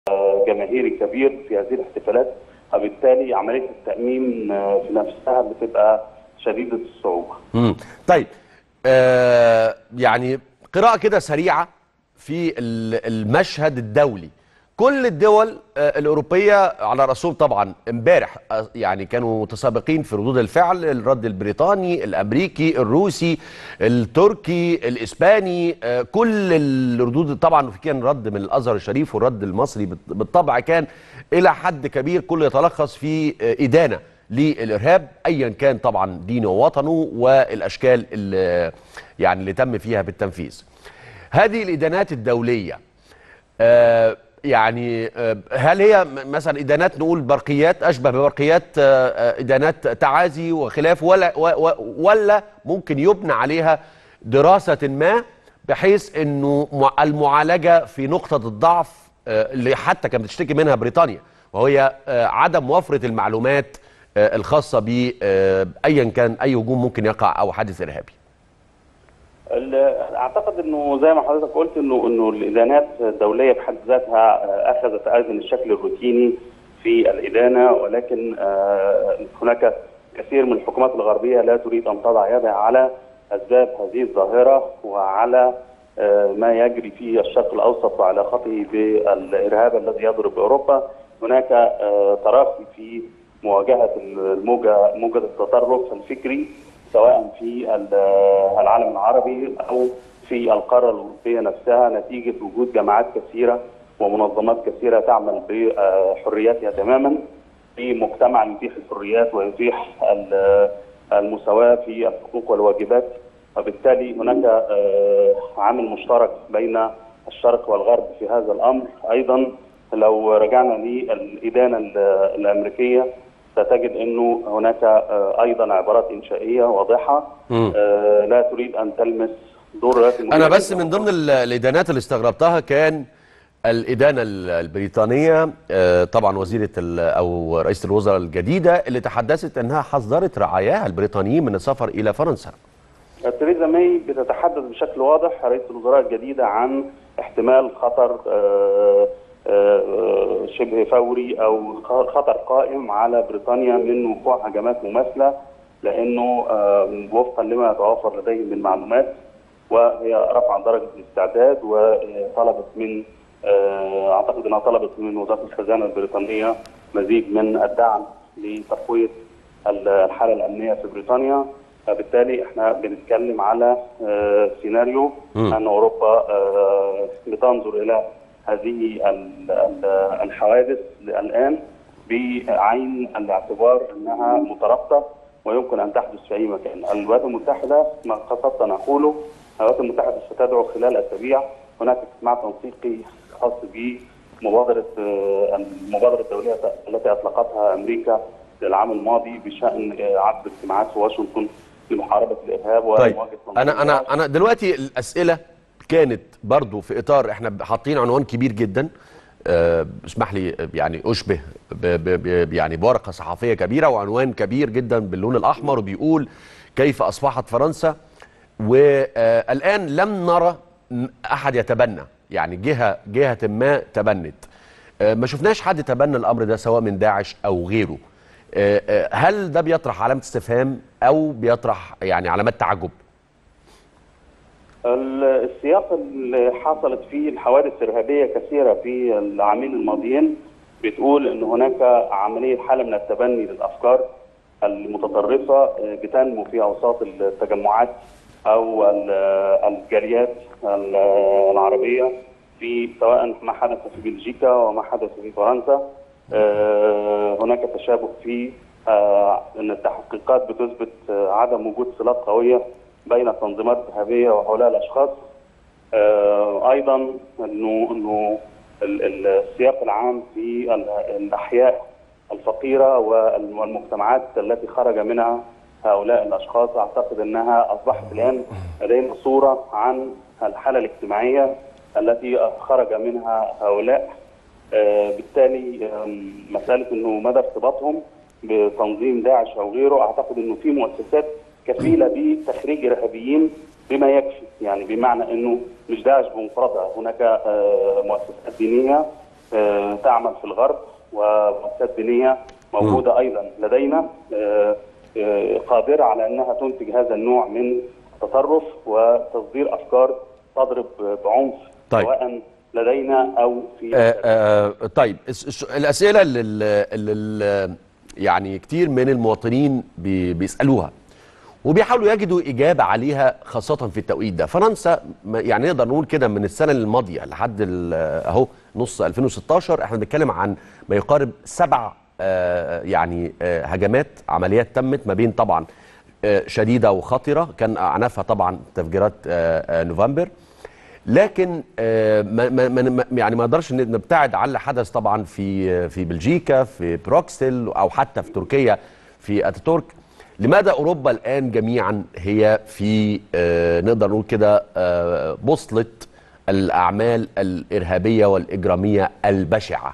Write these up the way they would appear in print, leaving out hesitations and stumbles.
جماهيري كبير في هذه الاحتفالات، وبالتالي عمليه التامين في نفسها بتبقى شديده الصعوبه. طيب، يعني قراءة كده سريعة في المشهد الدولي. كل الدول الأوروبية على رأسهم طبعا امبارح يعني كانوا متسابقين في ردود الفعل، الرد البريطاني، الأمريكي، الروسي، التركي، الإسباني، كل الردود. طبعا في كان رد من الأزهر الشريف، والرد المصري بالطبع كان إلى حد كبير كله يتلخص في إدانة للإرهاب أيا كان طبعا دينه ووطنه والأشكال اللي تم فيها بالتنفيذ. هذه الإدانات الدولية هل هي مثلا إدانات نقول برقيات أشبه ببرقيات إدانات تعازي وخلاف، ولا ممكن يبنى عليها دراسة ما بحيث أنه المعالجة في نقطة الضعف اللي حتى كانت بتشتكي منها بريطانيا، وهي عدم وفرة المعلومات الخاصة بأيا كان أي هجوم ممكن يقع أو حادث إرهابي؟ اعتقد انه زي ما حضرتك قلت انه الادانات الدوليه بحد ذاتها اخذت ايضا الشكل الروتيني في الادانه، ولكن هناك كثير من الحكومات الغربيه لا تريد ان تضع يدها على اسباب هذه الظاهره وعلى ما يجري في الشرق الاوسط وعلاقته بالارهاب الذي يضرب اوروبا. هناك تراخي في مواجهه موجه التطرف الفكري سواء في العالم العربي او في القاره الاوروبيه نفسها، نتيجه وجود جماعات كثيره ومنظمات كثيره تعمل بحرياتها تماما في مجتمع يتيح الحريات ويتيح المساواه في الحقوق والواجبات. وبالتالي هناك عامل مشترك بين الشرق والغرب في هذا الامر. ايضا لو رجعنا للادانه الامريكيه ستجد انه هناك ايضا عبارات انشائيه واضحه لا تريد ان تلمس دور انا بس من ضمن الادانات اللي استغربتها كان الادانه البريطانيه، طبعا وزيره او رئيسه الوزراء الجديده اللي تحدثت انها حذرت رعاياها البريطانيين من السفر الى فرنسا. تريزا ماي بتتحدث بشكل واضح رئيسه الوزراء الجديده عن احتمال خطر شبه فوري او خطر قائم على بريطانيا من وقوع هجمات مماثله، لانه وفقا لما يتوافر لديهم من معلومات، وهي رفعت درجه الاستعداد وطلبت من اعتقد انها طلبت من وزاره الخزانه البريطانيه مزيد من الدعم لتقويه الحاله الامنيه في بريطانيا. فبالتالي احنا بنتكلم على سيناريو ان اوروبا بتنظر الى هذه الحوادث الآن بعين الاعتبار أنها مترابطة ويمكن أن تحدث في أي مكان. الولايات المتحدة ما قصدت أن أقوله، الولايات المتحدة ستدعو خلال أسابيع هناك اجتماع تنسيقي خاص بمبادرة المبادرة الدولية التي أطلقتها أمريكا العام الماضي بشأن عقد اجتماعات في واشنطن لمحاربة الإرهاب ومواجهة أنا دلوقتي الأسئلة كانت برضو في اطار احنا حاطين عنوان كبير جدا، اسمح لي يعني اشبه يعني بورقه صحفيه كبيره وعنوان كبير جدا باللون الاحمر، وبيقول كيف اصبحت فرنسا. والان لم نرى احد يتبنى، يعني جهه ما تبنت، ما شفناش حد تبنى الامر ده سواء من داعش او غيره. هل ده بيطرح علامه استفهام او بيطرح يعني علامات تعجب؟ السياق اللي حصلت فيه الحوادث الارهابيه كثيره في العامين الماضيين بتقول ان هناك عمليه حاله من التبني للافكار المتطرفه بتنمو في اوساط التجمعات او الجاليات العربيه، في سواء ما حدث في بلجيكا وما حدث في فرنسا. هناك تشابه في ان التحقيقات بتثبت عدم وجود صلات قويه بين التنظيمات الارهابيه وهؤلاء الاشخاص. ايضا انه السياق العام في الاحياء الفقيره والمجتمعات التي خرج منها هؤلاء الاشخاص، اعتقد انها اصبحت الان لدينا صوره عن الحاله الاجتماعيه التي خرج منها هؤلاء. بالتالي مساله انه مدى ارتباطهم بتنظيم داعش او غيره، اعتقد انه في مؤسسات كفيله بتخريج ارهابيين بما يكفي، يعني بمعنى انه مش داعش بمفردها، هناك مؤسسات دينيه تعمل في الغرب، ومؤسسات دينيه موجوده ايضا لدينا قادره على انها تنتج هذا النوع من التطرف وتصدير افكار تضرب بعنف، طيب. سواء لدينا او في طيب، الاسئله اللي يعني كتير من المواطنين بيسالوها وبيحاولوا يجدوا اجابه عليها، خاصه في التوقيت ده. فرنسا يعني نقدر نقول كده من السنه الماضيه لحد اهو نص 2016 احنا بنتكلم عن ما يقارب 7 يعني هجمات، عمليات تمت ما بين طبعا شديده وخطره، كان اعنفها طبعا تفجيرات نوفمبر. لكن يعني ما نقدرش نبتعد عن اللي حدث طبعا في بلجيكا، في بروكسل، او حتى في تركيا في اتاتورك. لماذا اوروبا الان جميعا هي في نقدر نقول كده بوصله الاعمال الارهابيه والاجراميه البشعه؟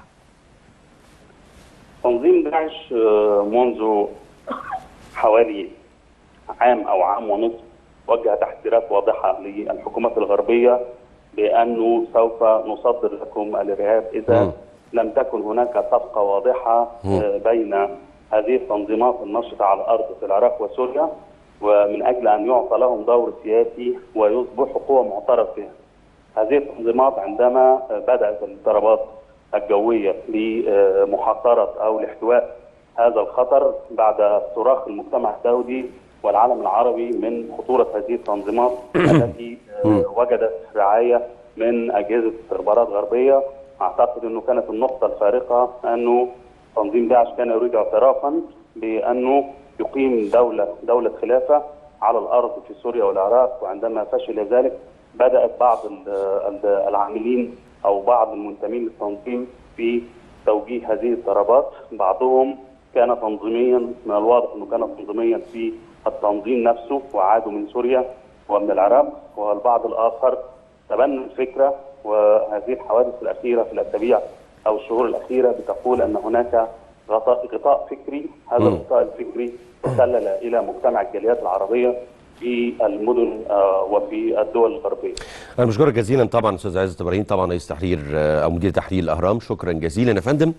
تنظيم داعش منذ حوالي عام او عام ونصف وجه تحذيرات واضحه للحكومات الغربيه بانه سوف نصدر لكم الارهاب اذا لم تكن هناك صفقه واضحه بين هذه التنظيمات النشطه على الارض في العراق وسوريا، ومن اجل ان يعطى لهم دور سياسي ويصبحوا قوه معترف بها. هذه التنظيمات عندما بدات الضربات الجويه لمحاصره او لاحتواء هذا الخطر بعد صراخ المجتمع الدولي والعالم العربي من خطوره هذه التنظيمات التي وجدت رعايه من اجهزه استخبارات غربيه، اعتقد انه كانت النقطه الفارقه انه تنظيم داعش كان يريد اعترافا بانه يقيم دوله خلافه على الارض في سوريا والعراق، وعندما فشل ذلك بدات بعض العاملين او بعض المنتمين للتنظيم في توجيه هذه الضربات. بعضهم كان تنظيميا، من الواضح انه كان تنظيميا في التنظيم نفسه وعادوا من سوريا ومن العراق، والبعض الاخر تبنى الفكره. وهذه الحوادث الاخيره في الاسابيع او الشهور الاخيره بتقول ان هناك غطاء فكري، هذا الغطاء الفكري تسلل الى مجتمع الجاليات العربيه في المدن وفي الدول الغربيه. انا بشكرك جزيلا طبعا استاذ عزت ابراهيم، طبعا رئيس تحرير او مدير تحرير الاهرام. شكرا جزيلا يا فندم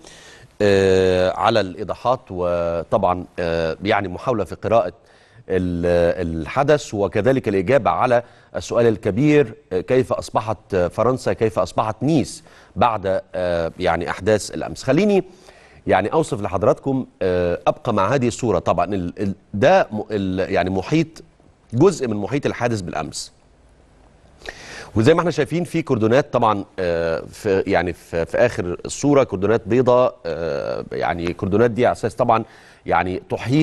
على الايضاحات، وطبعا يعني محاوله في قراءه الحدث وكذلك الإجابة على السؤال الكبير: كيف أصبحت فرنسا، كيف أصبحت نيس بعد يعني أحداث الأمس. خليني يعني أوصف لحضراتكم، أبقى مع هذه الصورة. طبعا ده يعني محيط، جزء من محيط الحادث بالأمس، وزي ما احنا شايفين في كردونات طبعا في يعني في آخر الصورة كردونات بيضاء، يعني كردونات دي على أساس طبعا يعني تحيط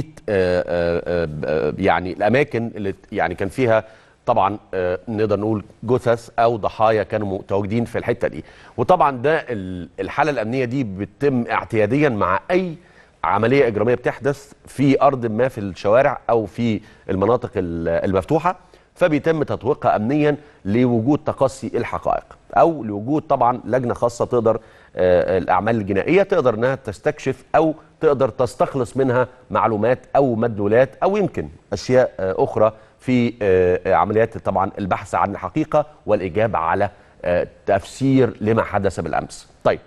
يعني الاماكن اللي يعني كان فيها طبعا نقدر نقول جثث او ضحايا كانوا متواجدين في الحته دي. وطبعا ده الحاله الامنيه دي بتتم اعتياديا مع اي عمليه اجراميه بتحدث في ارض ما في الشوارع او في المناطق المفتوحه، فبيتم تطويقها امنيا لوجود تقصي الحقائق، او لوجود طبعا لجنه خاصه تقدر الاعمال الجنائيه تقدر انها تستكشف او تقدر تستخلص منها معلومات او مدلولات او يمكن اشياء اخرى في عمليات طبعا البحث عن الحقيقه والاجابه على تفسير لما حدث بالامس. طيب،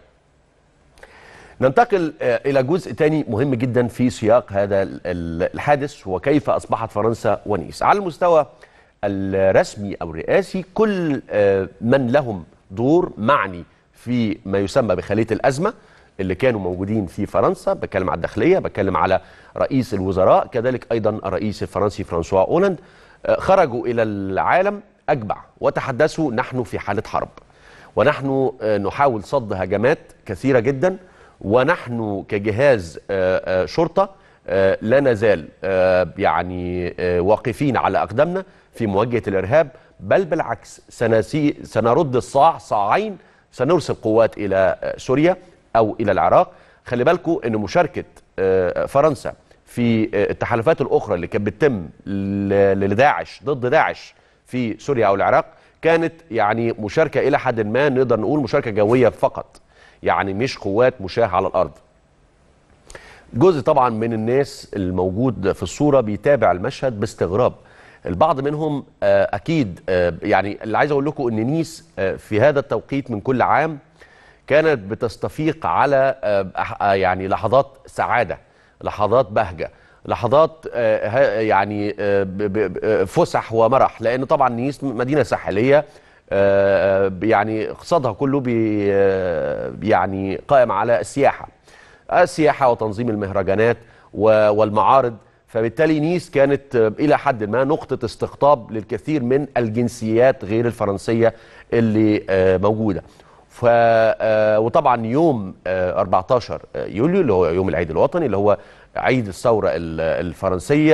ننتقل الى جزء تاني مهم جدا في سياق هذا الحادث، وكيف اصبحت فرنسا ونيس. على المستوى الرسمي او الرئاسي، كل من لهم دور معني في ما يسمى بخلية الأزمة اللي كانوا موجودين في فرنسا، بتكلم على الداخلية، بتكلم على رئيس الوزراء، كذلك أيضا الرئيس الفرنسي فرانسوا أولاند، خرجوا إلى العالم أجمع وتحدثوا: نحن في حالة حرب، ونحن نحاول صد هجمات كثيرة جدا، ونحن كجهاز شرطة لا نزال يعني واقفين على أقدامنا في مواجهة الإرهاب، بل بالعكس سنرد الصاع صاعين، سنرسل قوات إلى سوريا أو إلى العراق. خلي بالكم أن مشاركة فرنسا في التحالفات الأخرى اللي كانت بتتم لداعش ضد داعش في سوريا أو العراق كانت يعني مشاركة إلى حد ما نقدر نقول مشاركة جوية فقط، يعني مش قوات مشاة على الأرض. جزء طبعا من الناس الموجود في الصورة بيتابع المشهد باستغراب، البعض منهم أكيد يعني اللي عايز أقول لكم أن نيس في هذا التوقيت من كل عام كانت بتستفيق على يعني لحظات سعادة، لحظات بهجة، لحظات يعني فسح ومرح، لأن طبعا نيس مدينة ساحلية يعني اقتصادها كله يعني قائم على السياحة وتنظيم المهرجانات والمعارض. فبالتالي نيس كانت إلى حد ما نقطة استقطاب للكثير من الجنسيات غير الفرنسية اللي موجودة. وطبعا يوم 14 يوليو اللي هو يوم العيد الوطني، اللي هو عيد الثورة الفرنسية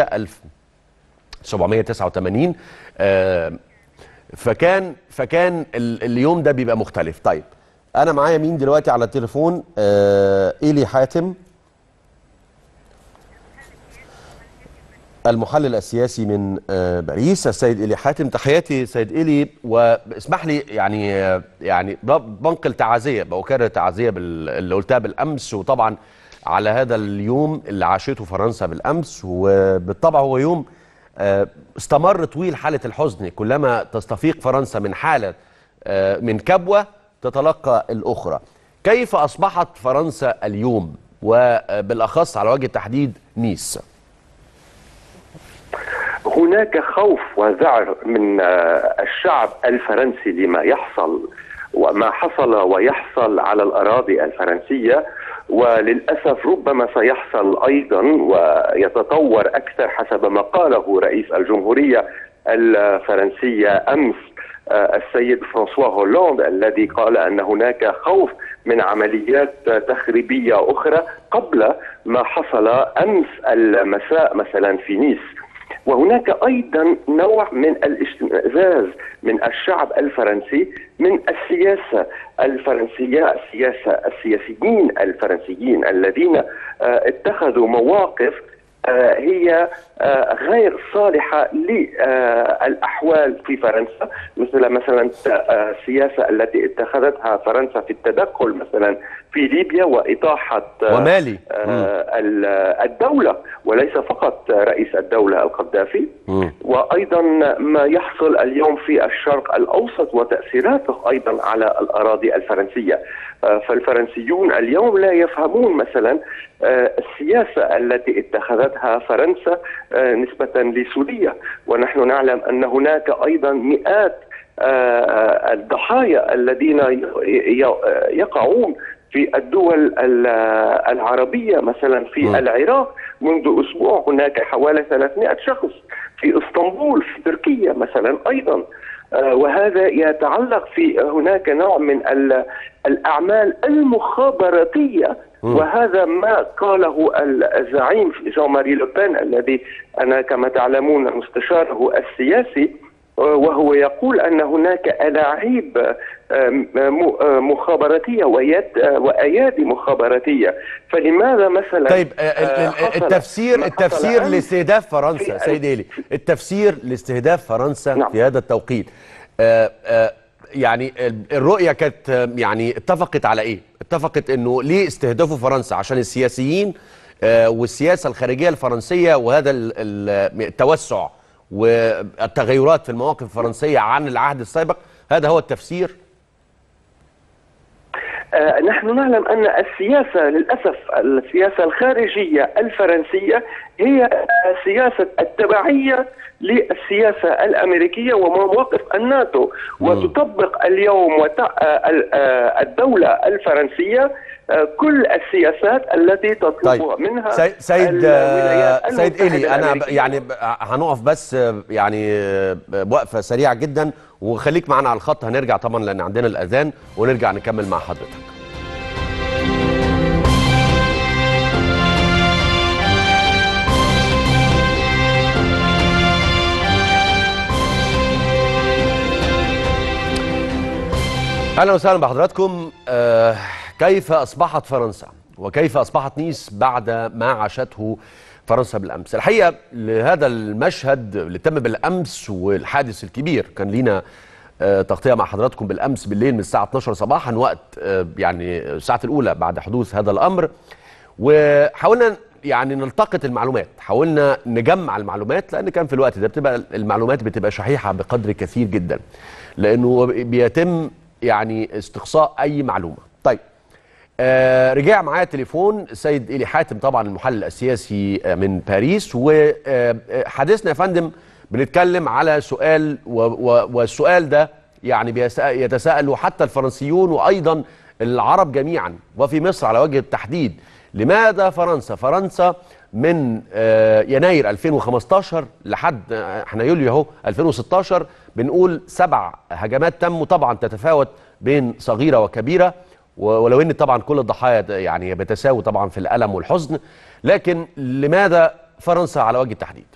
1789، فكان اليوم ده بيبقى مختلف. طيب انا معايا مين دلوقتي على التليفون؟ إيلي حاتم، المحلل السياسي من باريس. السيد إيلي حاتم، تحياتي سيد إيلي، واسمح لي يعني بنقل تعازيه، بأكرر تعازيه اللي قلتها بالامس، وطبعا على هذا اليوم اللي عاشته فرنسا بالامس، وبالطبع هو يوم استمر طويل حالة الحزن، كلما تستفيق فرنسا من حالة من كبوة تتلقى الأخرى. كيف أصبحت فرنسا اليوم، وبالأخص على وجه التحديد نيس؟ هناك خوف وذعر من الشعب الفرنسي لما يحصل وما حصل ويحصل على الأراضي الفرنسية، وللأسف ربما سيحصل أيضا ويتطور أكثر حسب ما قاله رئيس الجمهورية الفرنسية أمس السيد فرانسوا هولاند، الذي قال أن هناك خوف من عمليات تخريبية أخرى قبل ما حصل أمس المساء مثلا في نيس. وهناك أيضا نوع من الاشمئزاز من الشعب الفرنسي من السياسة الفرنسية، السياسيين الفرنسيين الذين اتخذوا مواقف هي غير صالحة للأحوال في فرنسا، مثلا السياسة التي اتخذتها فرنسا في التدخل مثلا في ليبيا وإطاحة ومالي الدولة، وليس فقط رئيس الدولة القذافي، وأيضا ما يحصل اليوم في الشرق الأوسط وتأثيراته أيضا على الأراضي الفرنسية. فالفرنسيون اليوم لا يفهمون مثلا السياسة التي اتخذتها فرنسا نسبة لسوريا، ونحن نعلم أن هناك أيضا مئات الضحايا الذين يقعون في الدول العربية، مثلا في العراق منذ أسبوع هناك حوالي 300 شخص، في اسطنبول في تركيا مثلا أيضا. وهذا يتعلق في هناك نوع من الأعمال المخابراتية، وهذا ما قاله الزعيم جان ماري لو بين الذي أنا كما تعلمون مستشاره السياسي، وهو يقول أن هناك ألاعيب مخابراتية وأيادي مخابراتية. فلماذا مثلا طيب التفسير لاستهداف فرنسا سيد إيلي، التفسير لاستهداف فرنسا نعم. في هذا التوقيت يعني الرؤية كانت يعني اتفقت على ايه؟ اتفقت انه ليه استهدفوا فرنسا؟ عشان السياسيين والسياسة الخارجية الفرنسية وهذا التوسع والتغيرات في المواقف الفرنسية عن العهد السابق، هذا هو التفسير؟ نحن نعلم أن السياسة للأسف السياسة الخارجية الفرنسية هي سياسة التبعية للسياسة الأمريكية ومواقف الناتو، وتطبق اليوم الدولة الفرنسية كل السياسات التي تطلبها منها سيد إيلي، أنا يعني هنقف بس يعني وقفة سريعة جدا، وخليك معنا على الخط، هنرجع طبعا لأن عندنا الأذان ونرجع نكمل مع حضرتك. أهلا وسهلا بحضراتكم. كيف أصبحت فرنسا وكيف أصبحت نيس بعد ما عاشته فرنسا بالأمس؟ الحقيقة لهذا المشهد اللي تم بالأمس والحادث الكبير، كان لينا تغطية مع حضراتكم بالأمس بالليل من الساعة 12 صباحا، وقت يعني الساعة الأولى بعد حدوث هذا الأمر، وحاولنا يعني نلتقط المعلومات، حاولنا نجمع المعلومات، لأن كان في الوقت ده بتبقى المعلومات بتبقى شحيحة بقدر كثير جدا، لأنه بيتم يعني استقصاء أي معلومة. طيب رجع معايا تليفون السيد إيلي حاتم طبعا المحلل السياسي من باريس، وحديثنا يا فندم بنتكلم على سؤال، والسؤال ده يعني يتساءله حتى الفرنسيون وأيضا العرب جميعا وفي مصر على وجه التحديد. لماذا فرنسا من يناير 2015 لحد احنا يوليو اهو 2016 بنقول 7 هجمات تموا، طبعا تتفاوت بين صغيرة وكبيرة، ولو ان طبعا كل الضحايا يعني بتساوي طبعا في الألم والحزن، لكن لماذا فرنسا على وجه التحديد؟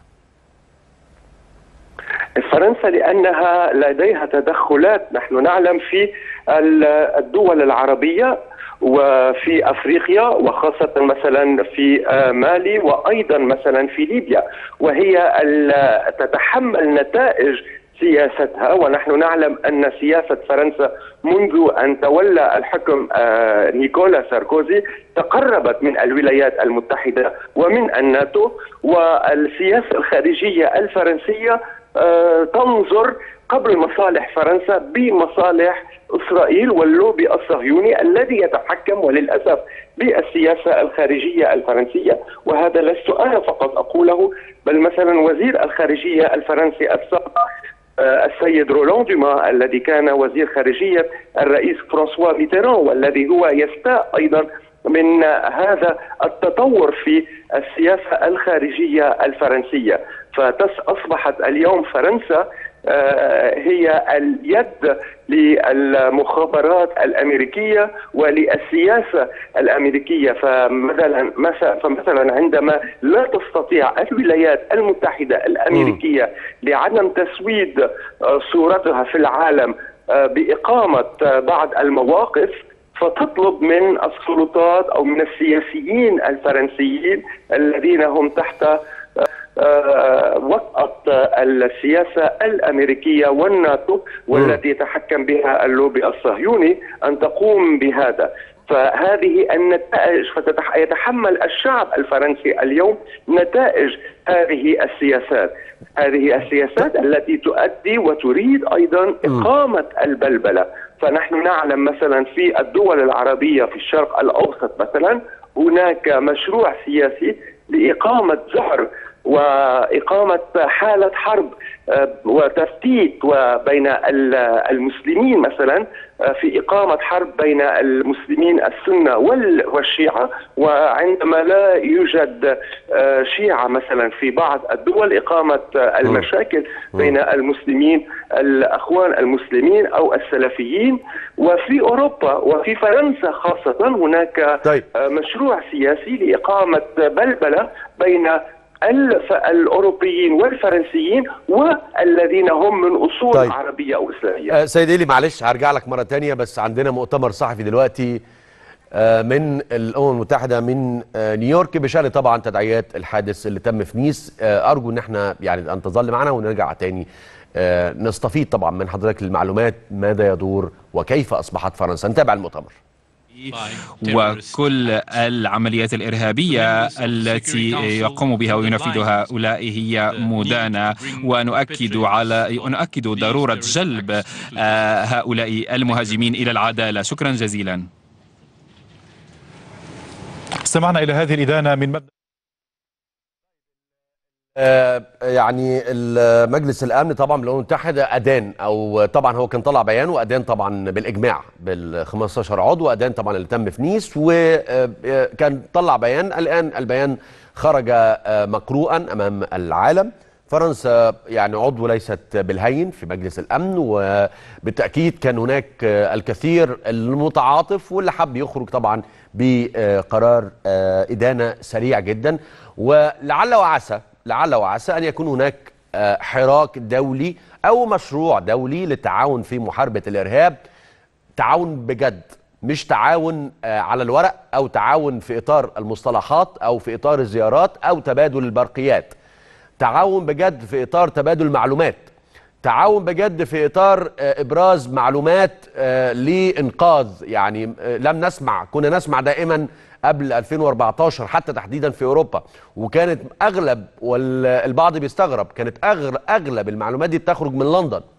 فرنسا لأنها لديها تدخلات نحن نعلم في الدول العربية وفي أفريقيا، وخاصة مثلا في مالي وأيضا مثلا في ليبيا، وهي تتحمل نتائج سياستها. ونحن نعلم أن سياسة فرنسا منذ أن تولى الحكم نيكولا ساركوزي تقربت من الولايات المتحدة ومن الناتو، والسياسة الخارجية الفرنسية تنظر قبل مصالح فرنسا بمصالح إسرائيل واللوبي الصهيوني الذي يتحكم وللأسف بالسياسة الخارجية الفرنسية. وهذا لست أنا فقط أقوله، بل مثلا وزير الخارجية الفرنسي السابق السيد رولان دوما الذي كان وزير خارجية الرئيس فرانسوا ميتيران، والذي هو يستاء أيضا من هذا التطور في السياسة الخارجية الفرنسية. فأصبحت اليوم فرنسا هي اليد للمخابرات الأمريكية وللسياسة الأمريكية. فمثلا عندما لا تستطيع الولايات المتحدة الأمريكية لعدم تسويد صورتها في العالم بإقامة بعض المواقف، فتطلب من السلطات أو من السياسيين الفرنسيين الذين هم تحت وطأة السياسة الأمريكية والناتو والتي يتحكم بها اللوبي الصهيوني أن تقوم بهذا. فهذه النتائج يتحمل الشعب الفرنسي اليوم نتائج هذه السياسات التي تؤدي وتريد أيضا إقامة البلبلة. فنحن نعلم مثلا في الدول العربية في الشرق الأوسط مثلا هناك مشروع سياسي لإقامة زهر وإقامة حالة حرب وتفتيت بين المسلمين، مثلا في إقامة حرب بين المسلمين السنة والشيعة، وعندما لا يوجد شيعة مثلا في بعض الدول إقامة المشاكل بين المسلمين الأخوان المسلمين أو السلفيين. وفي أوروبا وفي فرنسا خاصة هناك مشروع سياسي لإقامة بلبلة بين الأوروبيين والفرنسيين والذين هم من أصول عربية أو إسلامية. سيد إيلي معلش هرجع لك مرة تانية، بس عندنا مؤتمر صحفي دلوقتي من الأمم المتحدة من نيويورك بشأن طبعا تداعيات الحادث اللي تم في نيس. أرجو إن احنا يعني أن تظل معنا ونرجع تاني نستفيد طبعا من حضرتك المعلومات ماذا يدور وكيف أصبحت فرنسا. نتابع المؤتمر. وكل العمليات الإرهابية التي يقوم بها وينفذها هؤلاء هي مدانة، ونؤكد ضرورة جلب هؤلاء المهاجمين إلى العدالة. شكرا جزيلا. استمعنا إلى هذه الإدانة من مبدأ يعني مجلس الامن طبعا بالامم المتحده ادان، او طبعا هو كان طلع بيان وادان طبعا بالاجماع بال15 عضو، ادان طبعا اللي تم في نيس، وكان طلع بيان. الان البيان خرج مقروءا امام العالم. فرنسا يعني عضو ليست بالهين في مجلس الامن، وبالتاكيد كان هناك الكثير المتعاطف واللي حب يخرج طبعا بقرار ادانه سريع جدا. ولعل وعسى أن يكون هناك حراك دولي أو مشروع دولي للتعاون في محاربة الإرهاب، تعاون بجد، مش تعاون على الورق أو تعاون في إطار المصطلحات أو في إطار الزيارات أو تبادل البرقيات، تعاون بجد في إطار تبادل المعلومات، تعاون بجد في إطار إبراز معلومات لإنقاذ. يعني كنا نسمع دائما قبل 2014 حتى تحديدا في أوروبا، وكانت أغلب والبعض بيستغرب كانت أغلب المعلومات دي بتخرج من لندن.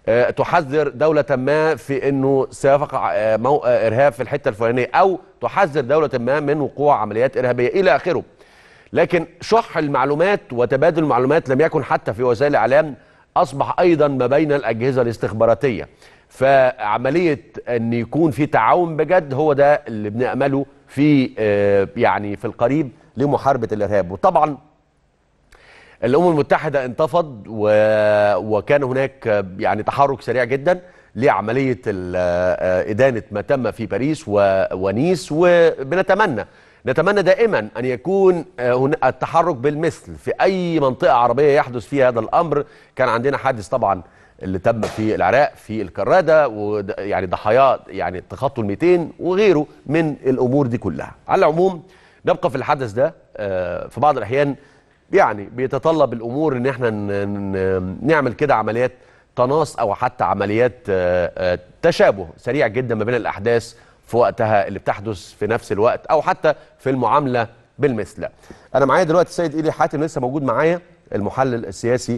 تحذر دولة ما في أنه سيقع إرهاب في الحتة الفلانية، أو تحذر دولة ما من وقوع عمليات إرهابية إلى آخره. لكن شح المعلومات وتبادل المعلومات لم يكن حتى في وسائل الإعلام، أصبح أيضا ما بين الأجهزة الاستخباراتية. فعملية أن يكون في تعاون بجد هو ده اللي بنأمله في يعني في القريب لمحاربة الإرهاب. وطبعا الأمم المتحدة انتفض وكان هناك يعني تحرك سريع جدا لعملية إدانة ما تم في باريس ونيس، وبنتمنى دائما أن يكون التحرك بالمثل في أي منطقة عربية يحدث فيها هذا الأمر. كان عندنا حادث طبعا اللي تم في العراق في الكرادة، ويعني ضحايا يعني تخطوا 200 وغيره من الأمور دي كلها. على العموم نبقى في الحدث ده. في بعض الأحيان يعني بيتطلب الأمور إن احنا نعمل كده عمليات تناص أو حتى عمليات تشابه سريع جدا ما بين الأحداث في وقتها اللي بتحدث في نفس الوقت، أو حتى في المعاملة بالمثل. أنا معايا دلوقتي السيد إيلي حاتم، لسه موجود معايا، المحلل السياسي.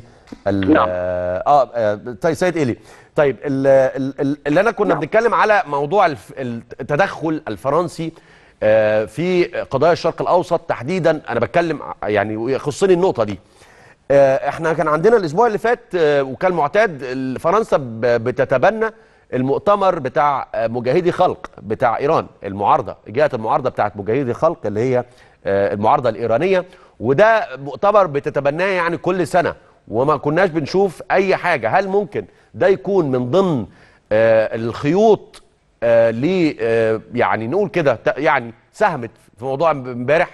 طيب سيد إيلي، طيب اللي أنا كنا بنتكلم على موضوع التدخل الفرنسي في قضايا الشرق الأوسط تحديدا. أنا بتكلم يعني يخصني النقطة دي. احنا كان عندنا الأسبوع اللي فات وكان معتاد فرنسا بتتبنى المؤتمر بتاع مجاهدي خلق بتاع إيران، المعارضة، جهة المعارضة بتاعت مجاهدي خلق اللي هي المعارضة الإيرانية، وده مؤتمر بتتبناه يعني كل سنة وما كناش بنشوف أي حاجة. هل ممكن ده يكون من ضمن الخيوط يعني نقول كده يعني ساهمت في موضوع امبارح؟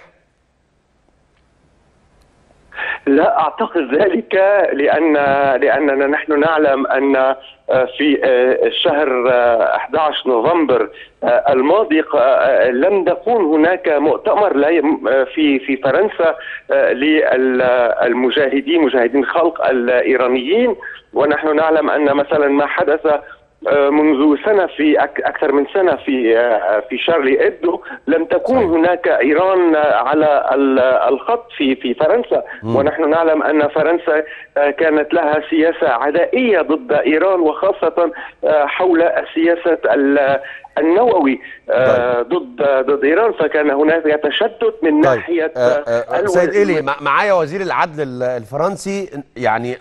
لا أعتقد ذلك، لأننا نحن نعلم أن في الشهر 11 نوفمبر الماضي لم تكون هناك مؤتمر في فرنسا للمجاهدين مجاهدين خلق الإيرانيين. ونحن نعلم أن مثلا ما حدث منذ سنة، في أكثر من سنة في شارلي إبدو، لم تكون هناك إيران على الخط في فرنسا. ونحن نعلم أن فرنسا كانت لها سياسة عدائية ضد إيران، وخاصة حول السياسة النووي ضد إيران، فكان هناك تشدد من ناحية سيد إيلي، معايا وزير العدل الفرنسي، يعني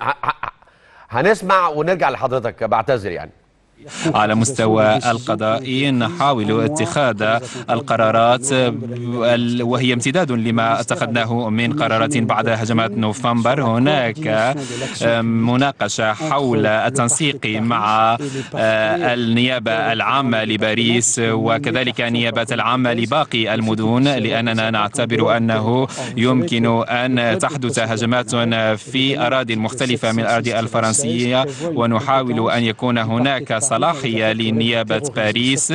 هنسمع ونرجع لحضرتك. بعتذر يعني. على مستوى القضائي نحاول اتخاذ القرارات وهي امتداد لما اتخذناه من قرارات بعد هجمات نوفمبر. هناك مناقشة حول التنسيق مع النيابة العامة لباريس وكذلك النيابات العامة لباقي المدن، لأننا نعتبر أنه يمكن أن تحدث هجمات في أراضي مختلفة من الأراضي الفرنسية، ونحاول أن يكون هناك صلاحية لنيابة باريس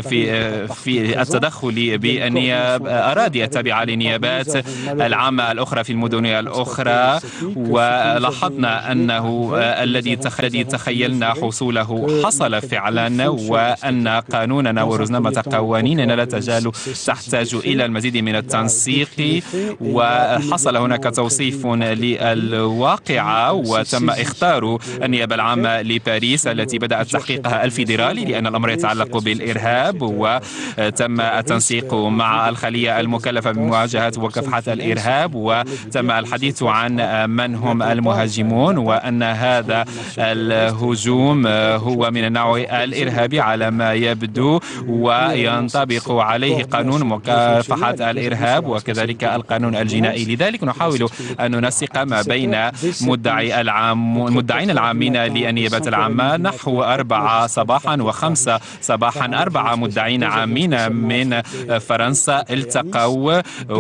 في التدخل بأراضي التابعة للنيابات العامة الأخرى في المدن الأخرى. ولاحظنا أنه الذي تخيلنا حصوله حصل فعلا، وأن قانوننا ورزنامة قوانيننا لا تزال تحتاج إلى المزيد من التنسيق. وحصل هناك توصيف للواقعة، وتم اختار النيابة العامة لباريس التي بدأت تحقيقها الفيدرالي، لأن الأمر يتعلق بالإرهاب، وتم التنسيق مع الخلية المكلفة بمواجهة وكافحة الإرهاب، وتم الحديث عن من هم المهاجمون، وأن هذا الهجوم هو من النوع الإرهابي على ما يبدو، وينطبق عليه قانون مكافحة الإرهاب وكذلك القانون الجنائي. لذلك نحاول أن ننسق ما بين المدعين العامين للنيابة العامة، نحو 4 صباحا و5 صباحا، 4 مدعين عامين من فرنسا التقوا،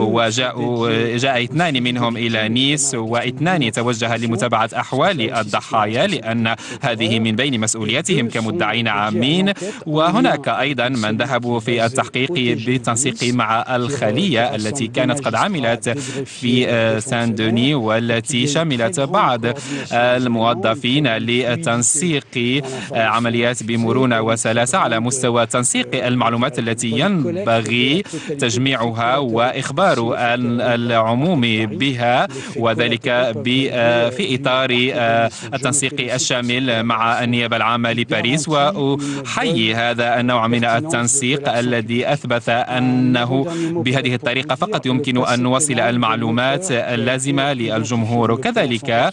جاء 2 منهم إلى نيس، و2 توجه لمتابعة أحوال الضحايا، لأن هذه من بين مسؤولياتهم كمدعين عامين. وهناك أيضا من ذهبوا في التحقيق بالتنسيق مع الخلية التي كانت قد عملت في سان دوني، والتي شملت بعض الموظفين لتنسيق عمليات العمليات بمرونة وسلاسة على مستوى تنسيق المعلومات التي ينبغي تجميعها وإخبار العموم بها، وذلك في إطار التنسيق الشامل مع النيابة العامة لباريس. وأحيي هذا النوع من التنسيق الذي أثبت أنه بهذه الطريقة فقط يمكن أن نوصل المعلومات اللازمة للجمهور. وكذلك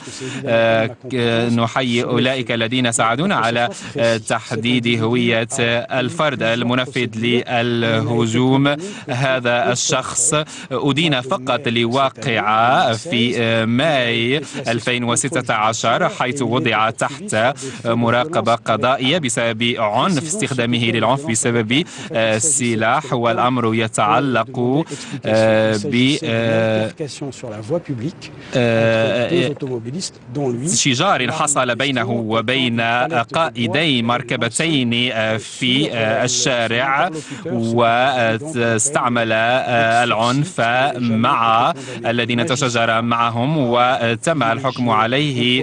نحيي أولئك الذين ساعدونا على تحديد هوية الفرد المنفذ للهجوم. هذا الشخص أدين فقط لواقعة في ماي 2016 حيث وضع تحت مراقبة قضائية بسبب عنف، استخدامه للعنف بسبب السلاح، والأمر يتعلق بشجار حصل بينه وبين قائدي مركبتين في الشارع، واستعمل العنف مع الذين تشاجر معهم، وتم الحكم عليه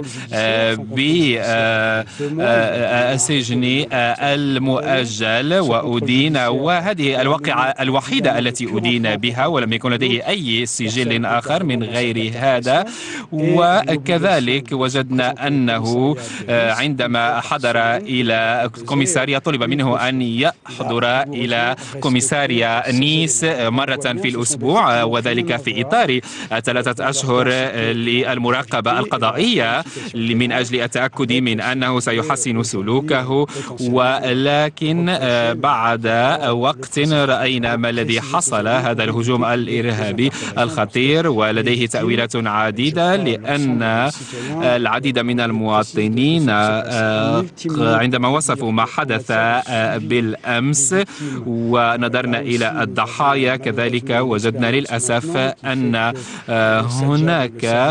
بالسجن المؤجل وأدين. وهذه الواقعة الوحيدة التي أدين بها، ولم يكن لديه أي سجل آخر من غير هذا. وكذلك وجدنا أنه عندما حضر إلى كوميساريا طلب منه أن يحضر إلى كوميساريا نيس مرة في الأسبوع، وذلك في إطار 3 أشهر للمراقبة القضائية من أجل التأكد من أنه سيحسن سلوكه. ولكن بعد وقت رأينا ما الذي حصل، هذا الهجوم الإرهابي الخطير، ولديه تأويلات عديدة، لأن العديد من المواطنين عندما وصفوا ما حدث بالأمس ونظرنا إلى الضحايا كذلك وجدنا للأسف أن هناك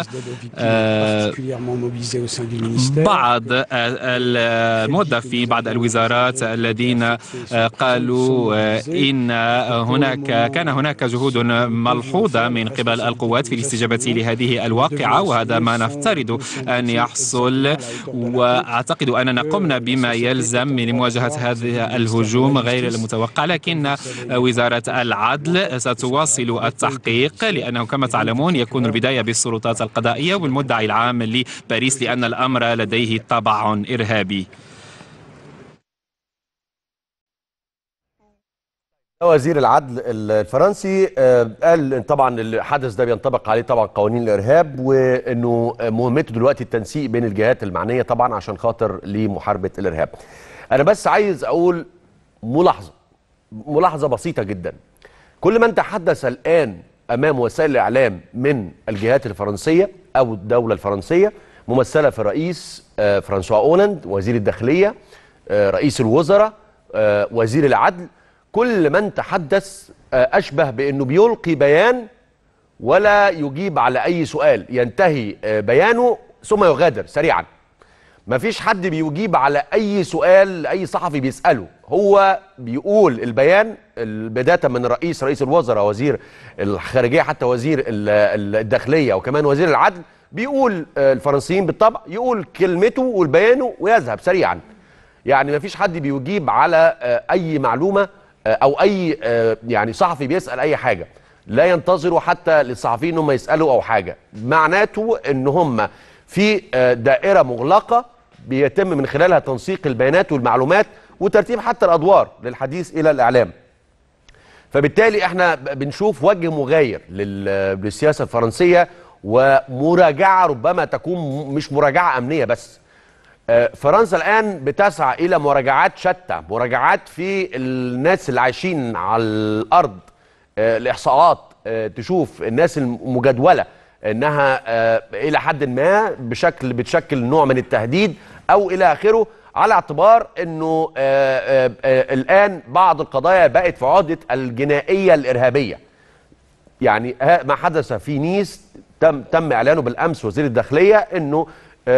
بعض الموظفين بعض الوزارات الذين قالوا إن كان هناك جهود ملحوظة من قبل القوات في الاستجابة لهذه الواقعة، وهذا ما نفترض أن يحصل. وأعتقد أننا قمنا بما يلزم لمواجهة هذا الهجوم غير المتوقع، لكن وزارة العدل ستواصل التحقيق، لأنه كما تعلمون يكون البداية بالسلطات القضائية والمدعي العام لباريس، لأن الأمر لديه طابع إرهابي. وزير العدل الفرنسي قال ان طبعا الحدث ده بينطبق عليه طبعا قوانين الارهاب، وانه مهمته دلوقتي التنسيق بين الجهات المعنيه طبعا عشان خاطر لمحاربه الارهاب. انا بس عايز اقول ملاحظه بسيطه جدا. كل من تحدث الان امام وسائل الاعلام من الجهات الفرنسيه او الدوله الفرنسيه ممثله في الرئيس فرانسوا أولاند، وزير الداخليه، رئيس الوزراء، وزير العدل، كل من تحدث أشبه بأنه بيلقي بيان ولا يجيب على أي سؤال، ينتهي بيانه ثم يغادر سريعا. ما فيش حد بيجيب على أي سؤال أي صحفي بيسأله، هو بيقول البيان بداية من رئيس الوزراء، وزير الخارجية، حتى وزير الداخلية، وكمان وزير العدل، بيقول الفرنسيين بالطبع يقول كلمته والبيانه ويذهب سريعا. يعني ما فيش حد بيجيب على أي معلومة او اي يعني صحفي بيسال اي حاجه، لا ينتظروا حتى للصحفيين انهم يسالوا او حاجه. معناته ان هم في دائره مغلقه بيتم من خلالها تنسيق البيانات والمعلومات وترتيب حتى الادوار للحديث الى الاعلام. فبالتالي احنا بنشوف وجه مغاير للسياسه الفرنسيه، ومراجعه ربما تكون مش مراجعه امنيه بس. فرنسا الآن بتسعى إلى مراجعات شتى، مراجعات في الناس اللي عايشين على الأرض، الإحصاءات تشوف الناس المجدولة إنها إلى حد ما بتشكل نوع من التهديد أو إلى آخره، على اعتبار إنه الآن بعض القضايا بقت في عهدة الجنائية الإرهابية. يعني ما حدث في نيس تم إعلانه بالأمس وزير الداخلية إنه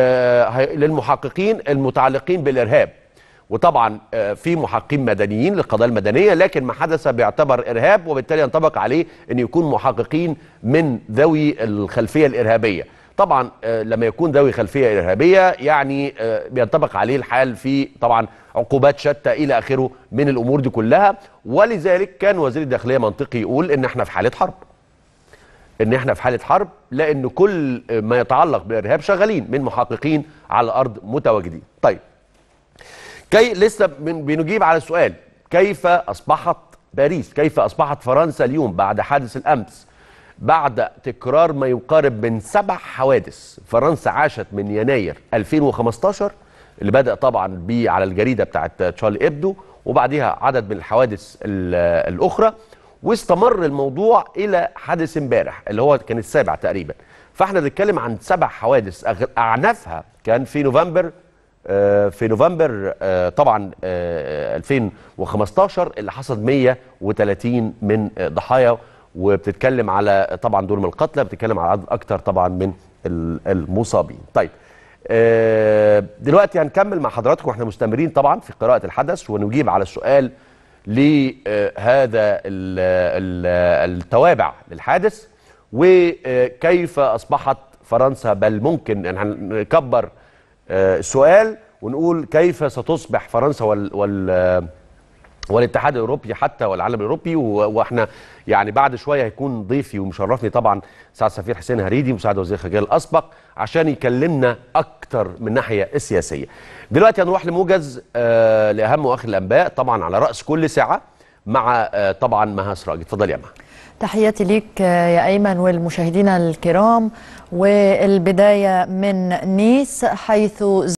للمحققين المتعلقين بالإرهاب، وطبعا في محققين مدنيين للقضايا المدنية، لكن ما حدث بيعتبر إرهاب، وبالتالي ينطبق عليه أن يكون محققين من ذوي الخلفية الإرهابية. طبعا لما يكون ذوي خلفيه ارهابيه يعني بينطبق عليه الحال في طبعا عقوبات شتى الى اخره من الامور دي كلها. ولذلك كان وزير الداخليه منطقي يقول ان احنا في حاله حرب، ان احنا في حاله حرب، لان كل ما يتعلق بالارهاب شغالين من محققين على الارض متواجدين. طيب لسه بنجيب على السؤال كيف اصبحت باريس، كيف اصبحت فرنسا اليوم بعد حادث الامس، بعد تكرار ما يقارب من 7 حوادث فرنسا عاشت من يناير 2015 اللي بدأ طبعا على الجريدة بتاعت تشارلي إبدو، وبعدها عدد من الحوادث الأخرى، واستمر الموضوع إلى حادث امبارح اللي هو كان السابع تقريبا. فاحنا بنتكلم عن 7 حوادث أعنفها كان في نوفمبر طبعا 2015 اللي حصد 130 من ضحايا، وبتتكلم على طبعا دول من القتلى، بتتكلم على عدد اكتر طبعا من المصابين. طيب دلوقتي هنكمل مع حضراتكم واحنا مستمرين طبعا في قراءة الحدث ونجيب على السؤال لهذا التوابع للحادث وكيف اصبحت فرنسا، بل ممكن ان نكبر السؤال ونقول كيف ستصبح فرنسا والاتحاد الاوروبي حتى والعالم الاوروبي. واحنا يعني بعد شويه هيكون ضيفي ومشرفني طبعا سعادة السفير حسين هريدي مساعد وزير الخارجيه الاسبق عشان يكلمنا اكتر من الناحيه السياسيه. دلوقتي هنروح لموجز لاهم واخر الانباء طبعا على راس كل ساعه مع طبعا مها سراج. اتفضل يا مها. تحياتي ليك يا ايمن والمشاهدين الكرام، والبدايه من نيس حيث